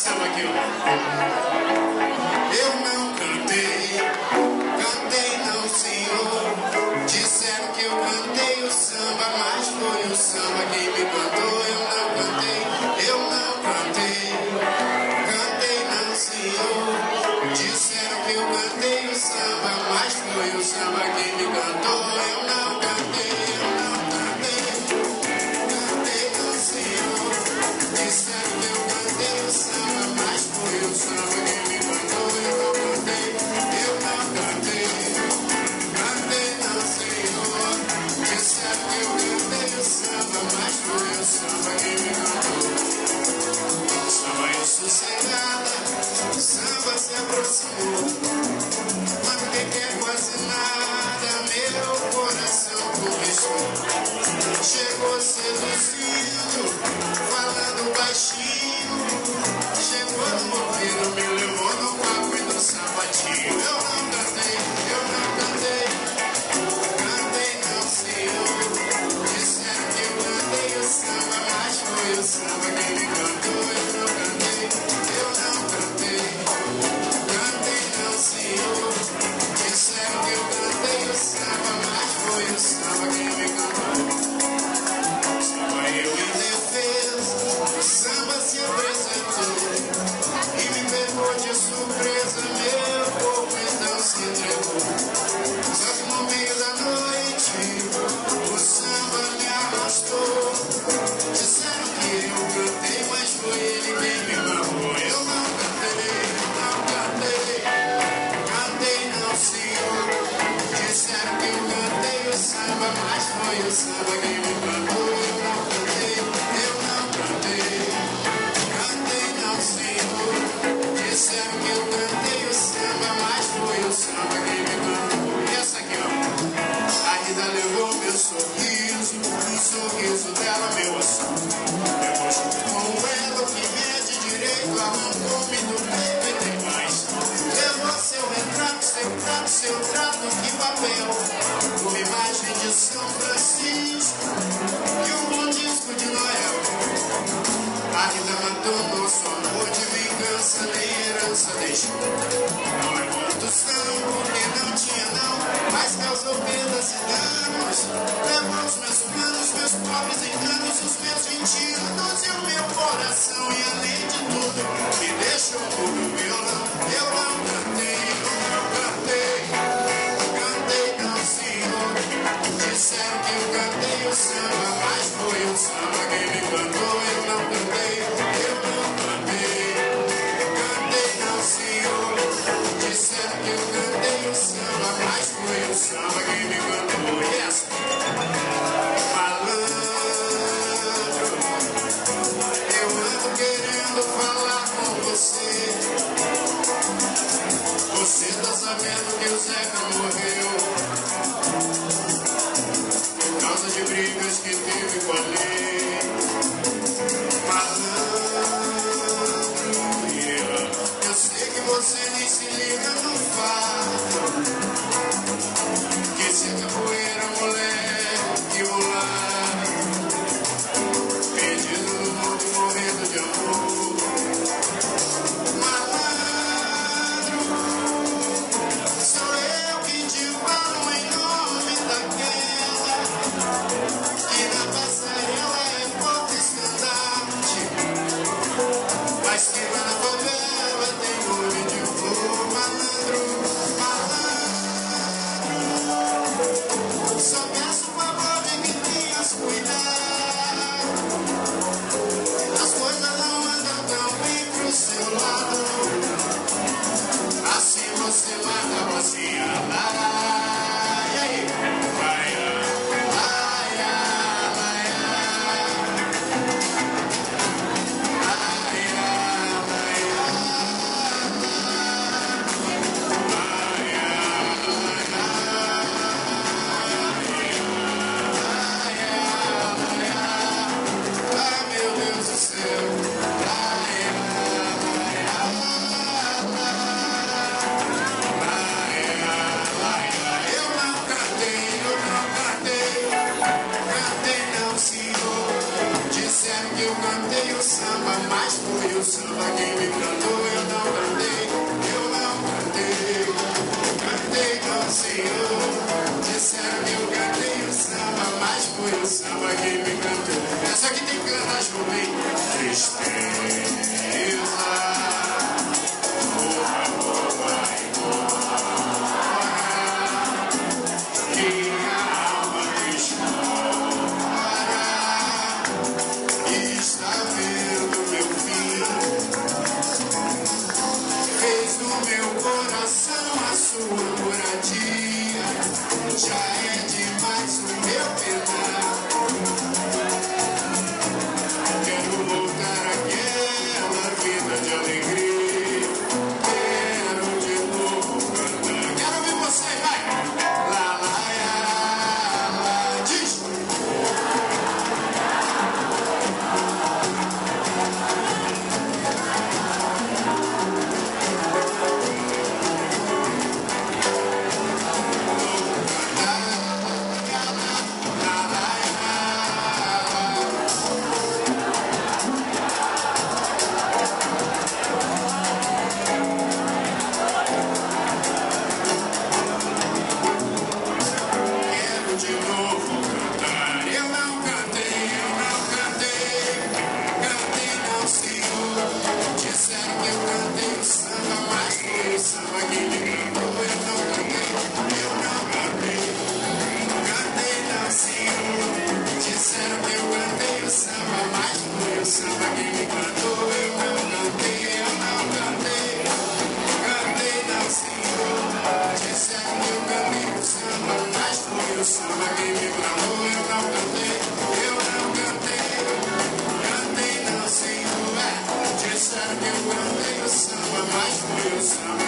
samba aqui, ó. Eu não cantei não, senhor. Disseram que eu cantei o samba, mas foi o samba quem me cantou. Eu não cantei não, senhor. Disseram que eu cantei o samba, mas foi o samba quem me cantou. Eu não cantei não, senhor. Disseram que eu cantei o samba, mas foi o samba quem me cantou. Eu não cantei não, senhor. Disseram que eu cantei o samba, mas foi o samba quem me cantou. Samba sossegada, o samba se aproximou, mas quem quer quase nada, meu coração conquistou. Chegou seduzindo, falando baixinho, chegou no ouvido, me levou no papo e no sapatinho. Eu não cantei não, senhor. Disseram que eu cantei o samba, mas foi o samba quem me cantou. Eu não cantei não, senhor. Disseram que eu cantei o samba, mas foi o samba quem me cantou. Samba eu indefeso, o samba se apresentou e me pegou de surpresa, meu corpo então se entregou. Só que no meio da noite o samba me arrastou. Disseram que eu cantei, mas foi ele quem me marcou. Eu não cantei não, senhor. Disseram que eu cantei o samba, mas foi o samba quem me cantou. Eu não cantei não, senhor. Disseram que eu cantei o samba, mas foi o samba quem me cantou. E essa aqui, ó. A Rita levou meu sorriso, o sorriso dela meu assunto. Levou junto com ela o que mede direito, arrancou-me do peito e tem mais. Levou seu retrato, seu trato, que papel, uma imagem de São Francisco e um bom disco de Noel. A Rita matou nosso amor de vingança, nem herança deixou. Não é condução, porque não tinha não, mas causou perdas e danos. Levou os meus planos, meus pobres enganos, os meus 20 anos e o meu coração. E além de tudo, me deixou no violão. Eu não cantei não, senhor. quem me cantou, eu não cantei, eu não cantei. Cantei não, Senhor. Disseram que eu cantei o samba, mas foi o samba quem me cantou. Essa aqui tem que cantar junto, hein? Tristeza. Sua moradia já é demais o meu penar. Quero voltar àquela vida de alegria. Quero de novo cantar. Quero ouvir você, vai! Lá, lá, lá, diz! De novo cantar, eu não cantei, cantei não, Senhor. Disseram que eu cantei o samba, mas foi o samba que me cantou. Eu não cantei, cantei não, Senhor. Disseram que eu cantei o samba, mas foi o samba que me cantou. Eu não cantei, cantei não, Senhor. Disseram que eu cantei o samba, mas foi o samba que me cantou. Eu não cantei, cantei não, Senhor. Disseram que eu cantei o samba, mas foi o samba